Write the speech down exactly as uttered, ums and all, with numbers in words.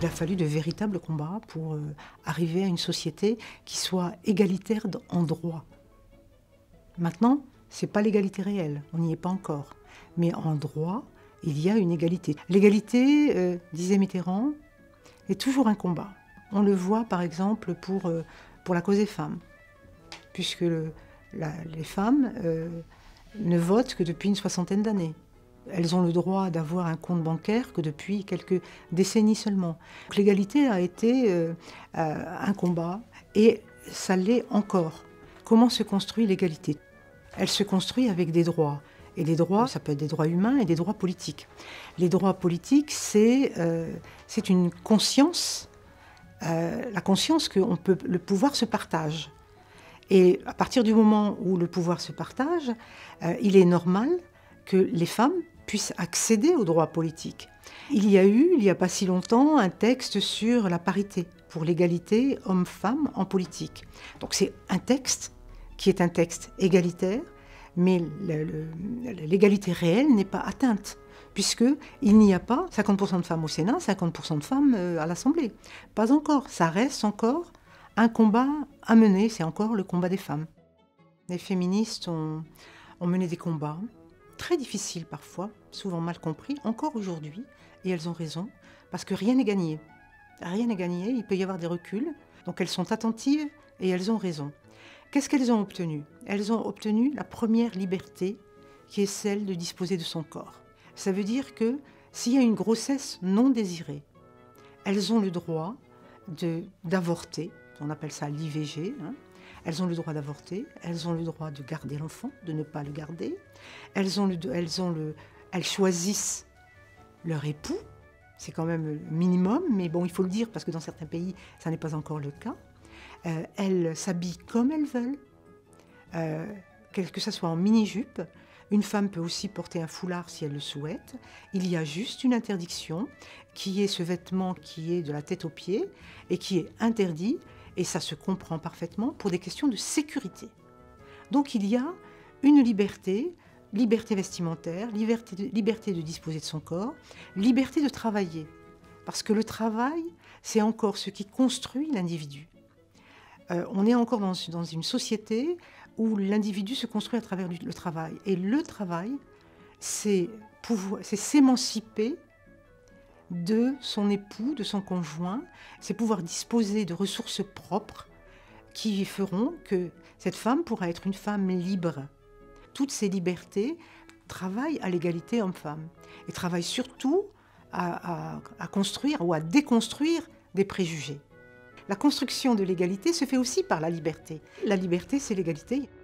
Il a fallu de véritables combats pour euh, arriver à une société qui soit égalitaire en droit. Maintenant, ce n'est pas l'égalité réelle, on n'y est pas encore. Mais en droit, il y a une égalité. L'égalité, euh, disait Mitterrand, est toujours un combat. On le voit par exemple pour, euh, pour la cause des femmes, puisque le, la, les femmes euh, ne votent que depuis une soixantaine d'années. Elles ont le droit d'avoir un compte bancaire que depuis quelques décennies seulement. L'égalité a été euh, euh, un combat et ça l'est encore. Comment se construit l'égalité? Elle se construit avec des droits. Et des droits, ça peut être des droits humains et des droits politiques. Les droits politiques, c'est euh, c'est une conscience, euh, la conscience que on peut, le pouvoir se partage. Et à partir du moment où le pouvoir se partage, euh, il est normal que les femmes puissent accéder aux droits politiques. Il y a eu, il n'y a pas si longtemps, un texte sur la parité, pour l'égalité hommes-femmes en politique. Donc c'est un texte qui est un texte égalitaire, mais l'égalité réelle n'est pas atteinte, puisqu'il n'y a pas cinquante pour cent de femmes au Sénat, cinquante pour cent de femmes à l'Assemblée. Pas encore, ça reste encore un combat à mener, c'est encore le combat des femmes. Les féministes ont, ont mené des combats très difficiles parfois, souvent mal compris, encore aujourd'hui, et elles ont raison, parce que rien n'est gagné. Rien n'est gagné, il peut y avoir des reculs, donc elles sont attentives et elles ont raison. Qu'est-ce qu'elles ont obtenu? Elles ont obtenu la première liberté, qui est celle de disposer de son corps. Ça veut dire que s'il y a une grossesse non désirée, elles ont le droit d'avorter, on appelle ça l'I V G, hein. Elles ont le droit d'avorter, elles ont le droit de garder l'enfant, de ne pas le garder, elles, ont le, elles, ont le, elles choisissent leur époux, c'est quand même le minimum, mais bon, il faut le dire parce que dans certains pays, ça n'est pas encore le cas. Euh, elles s'habillent comme elles veulent, euh, que ce soit en mini-jupe. Une femme peut aussi porter un foulard si elle le souhaite. Il y a juste une interdiction, qui est ce vêtement qui est de la tête aux pieds et qui est interdit, et ça se comprend parfaitement pour des questions de sécurité. Donc il y a une liberté, liberté vestimentaire, liberté de, liberté de disposer de son corps, liberté de travailler. Parce que le travail, c'est encore ce qui construit l'individu. Euh, on est encore dans, dans une société où l'individu se construit à travers le travail. Et le travail, c'est s'émanciper de son époux, de son conjoint, c'est pouvoir disposer de ressources propres qui feront que cette femme pourra être une femme libre. Toutes ces libertés travaillent à l'égalité homme-femme et travaillent surtout à, à, à construire ou à déconstruire des préjugés. La construction de l'égalité se fait aussi par la liberté. La liberté, c'est l'égalité.